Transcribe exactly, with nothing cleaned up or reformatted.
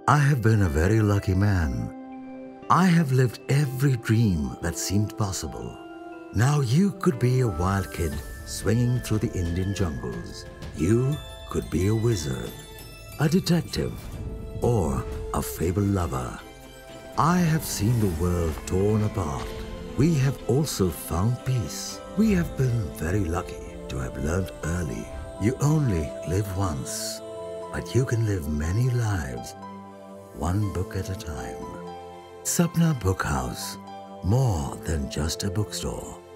I have been a very lucky man. I have lived every dream that seemed possible. Now you could be a wild kid swinging through the Indian jungles. You could be a wizard, a detective, or a fabled lover. I have seen the world torn apart. We have also found peace. We have been very lucky to have learned early. You only live once, but you can live many lives, one book at a time. Sapna Book House, more than just a bookstore.